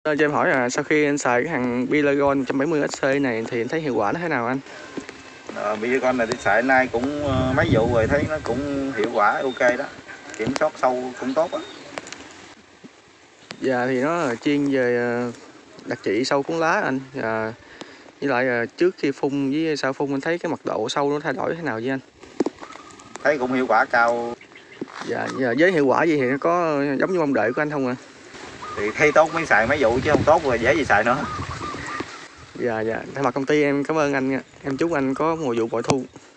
Cho em hỏi là sau khi anh xài cái hàng Bilagon 170SC này thì anh thấy hiệu quả nó thế nào anh? Bilagon này thì xài nay cũng mấy vụ rồi, thấy nó cũng hiệu quả ok đó, kiểm soát sâu cũng tốt á. Dạ thì nó là chuyên về đặc trị sâu cuốn lá anh. Với lại trước khi phun với sau phun anh thấy cái mật độ sâu nó thay đổi thế nào với anh? Thấy cũng hiệu quả cao. Dạ, với hiệu quả gì thì nó có giống như mong đợi của anh không ạ? Thì thấy tốt mới xài mấy vụ, chứ không tốt rồi dễ gì xài nữa. Dạ, thay mặt công ty em cảm ơn anh nha. Em chúc anh có mùa vụ bội thu.